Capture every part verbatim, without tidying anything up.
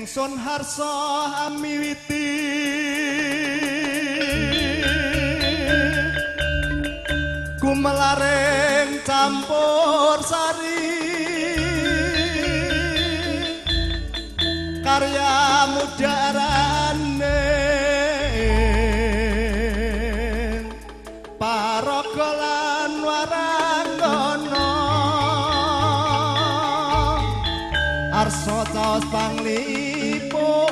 Ingsun harsa amiwiti gumelaring campur sari karya mudarane paraga lan waranggana arsa caos panglipur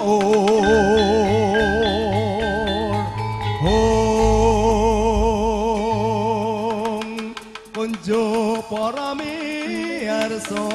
hong kunjo para miyarsa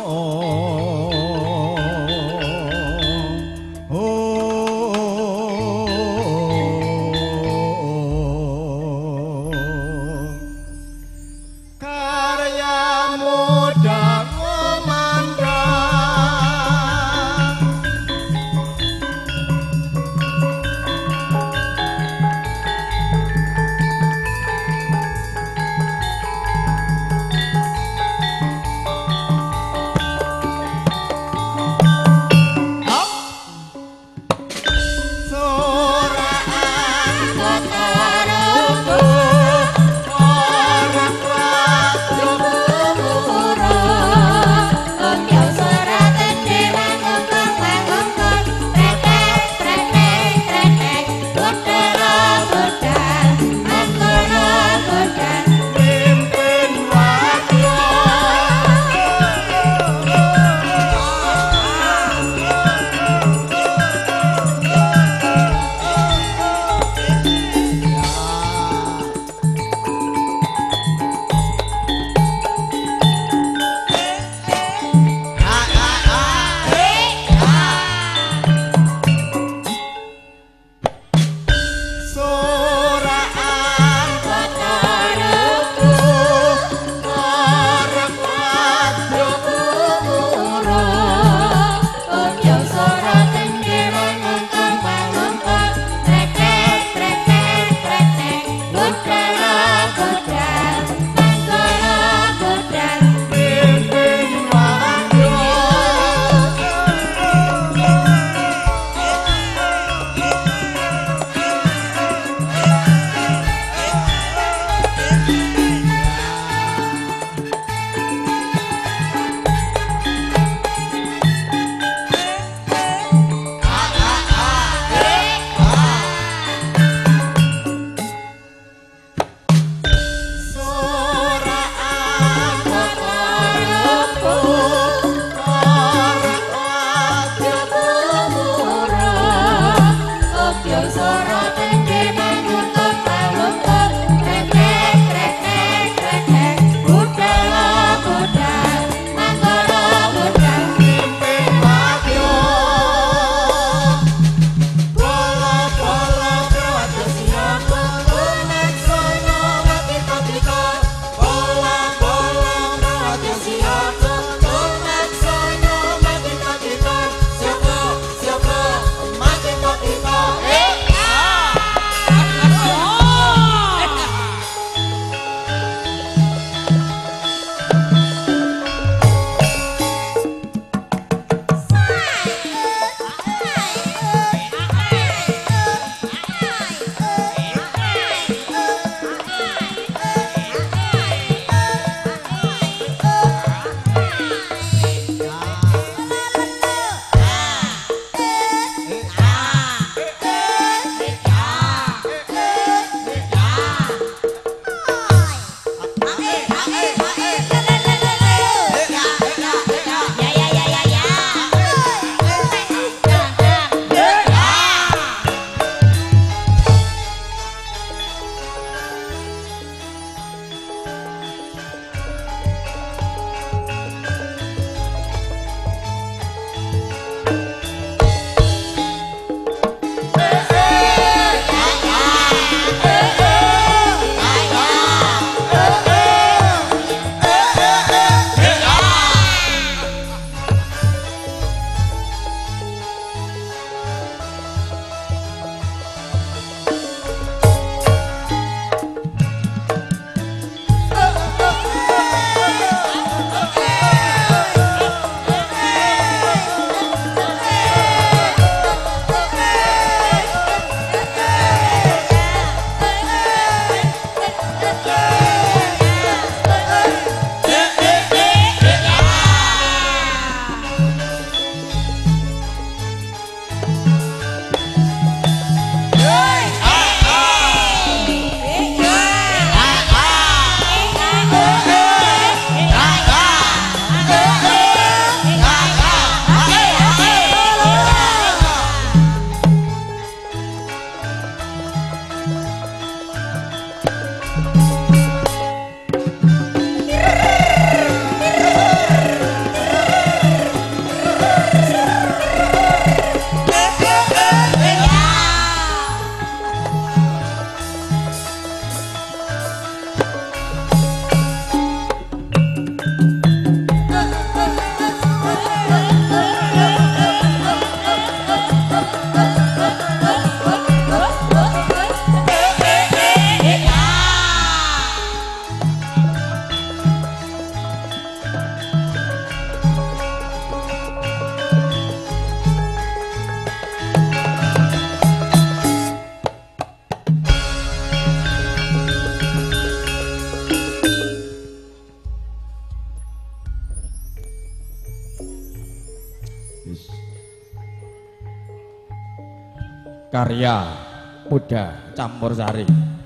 Karya muda campur sari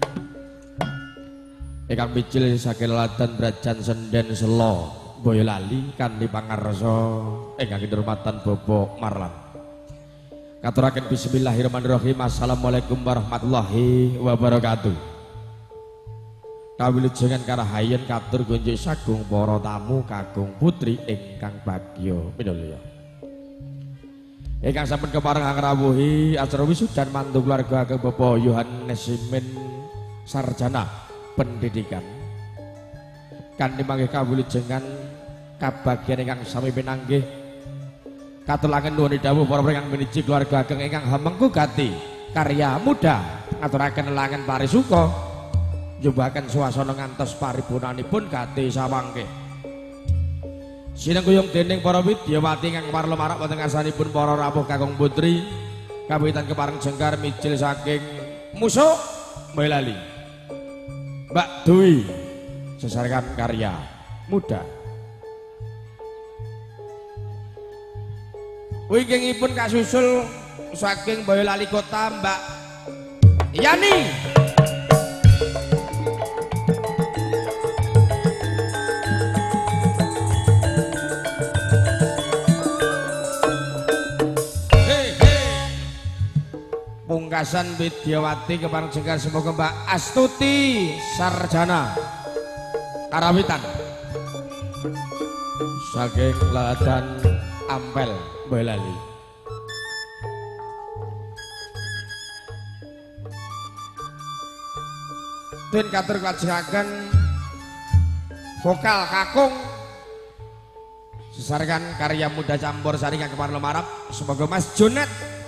ingkang mijil saking laladan Brajan Senden Selo Boyolali kanthi pangarsa ingkang kinurmatan Bobo Marlan. Katuraken bismillahirrahmanirrahim. Assalamualaikum warahmatullahi wabarakatuh. Kawilujengan karahayen katur gunjuk sagung para tamu kakung putri ingkang bagya minulya. Ingkang sampun kepareng ngrawuhi acara wisudan mantu keluarga ageng Bapak Yohanes Simen sarjana pendidikan. Kanthi mangke kawilujengan kabagyan ingkang sami pinanggih katulangan nuwun dawuh para ingkang miniji keluarga ageng ingkang hamengku gati karya muda ngaturaken langen parisuka njubahaken swasana ngantos paripurnanipun gati samangke. Sinengguyung dening para widyawati ingkang parlo marak wonten ngarsanipun para rawuh kakung putri kawitan kepareng jengkar mijil saking Musuk Boyolali. Mbak Dwi sesarengan karya muda. Wingkingipun kasusul saking Boyolali kota Mbak Yani. Pungkasan Widyawati kepareng jengkar semoga Mbak Astuti sarjana karawitan saking laladan Ampel Boyolali. Ten katur kajengaken vokal kakung sesarengan karya muda campur sari kang kepareng marap semoga Mas Jonet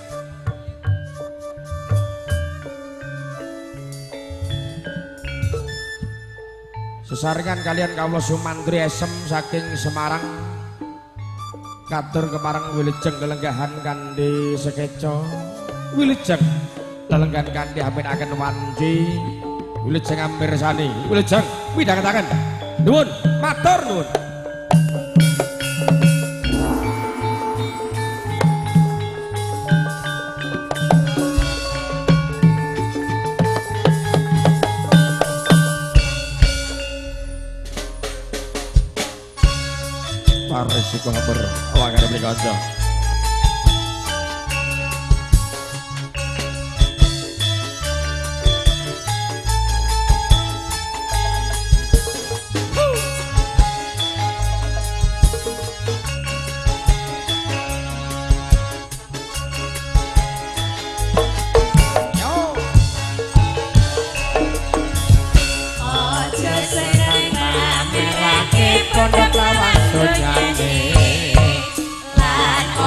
sesarengan kalian kawula Sumantri Esem saking Semarang katur kepareng wilujeng lelenggahan kanthi sekeca wilujeng lelenggahan kanthi aminaken wanci wilujeng amirsani wilujeng midhangetaken nuwun matur nuwun. Resiko hampir wangane mriki kanca. Pondok Lawang Sojane lan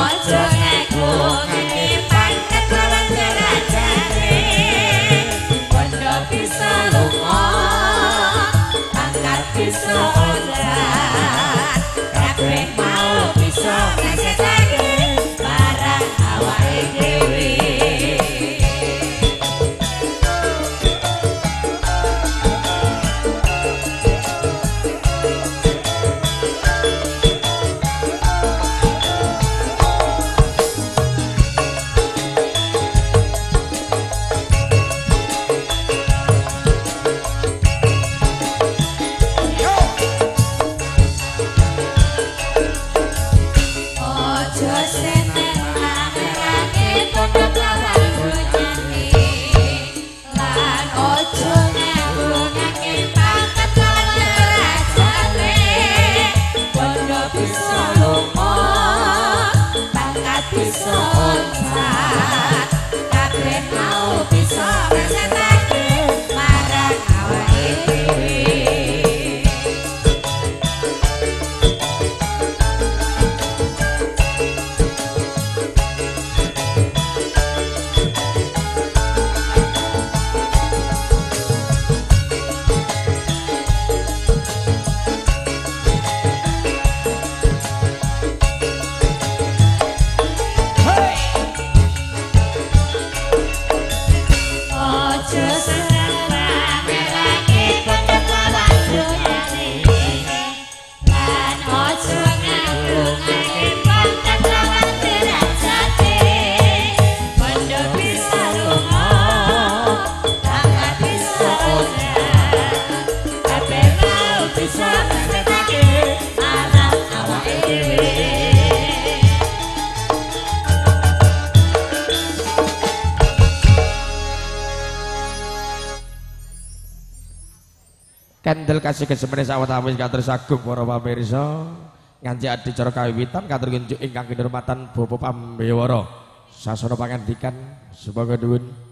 kendel kasih kesemene sawetawis katur sagung para pamirsa nganti adicara kawiwitan katur kinjuk ingkang kinurmatan Bapak Pambewara sasana pangandikan sebagai nuwun